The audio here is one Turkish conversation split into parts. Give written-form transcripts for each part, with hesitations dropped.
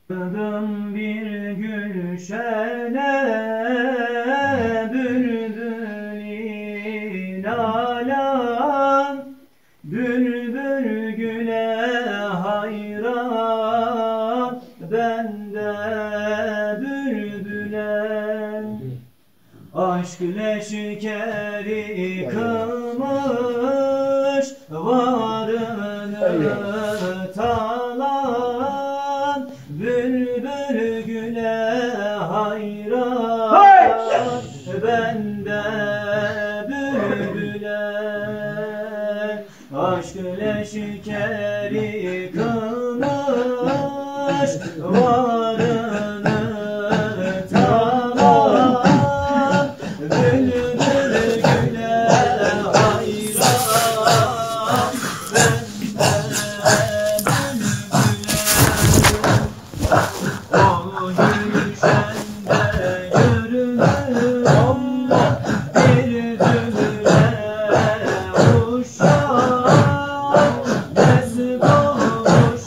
Vardım bir gülşene, bülbül nalan, bülbül güle hayran, ben de bülbüle. Aşk leşkeri kılmış varını talan, bülbül güle hayran, ben de bülbüle. Aşk leşkeri kılmış varını talan, bülbül güle hayran, ben de bülbüle. O gülşende görünür bir düğüne uşak, mest olmuş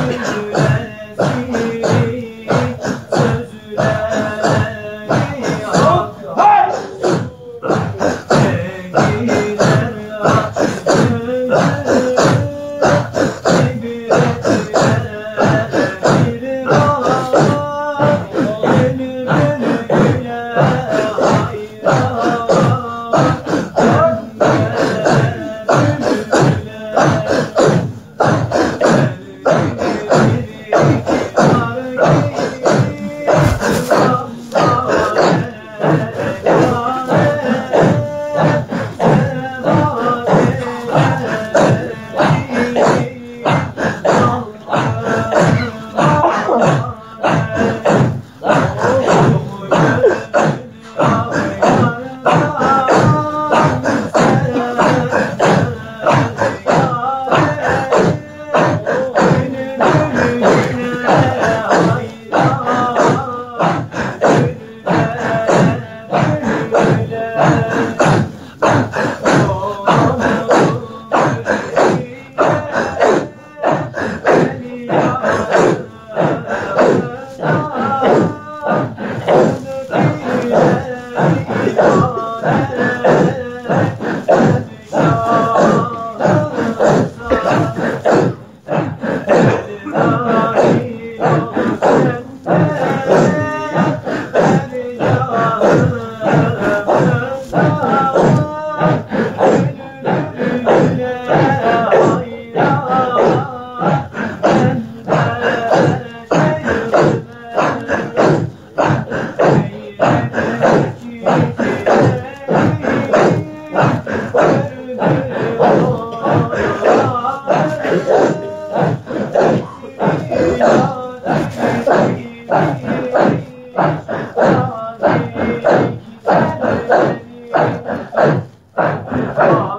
gülesi, sözleri hak hak. Sevgiler aç gönül, ibretler bir bak, bülbül güle hayran, ben de Hey!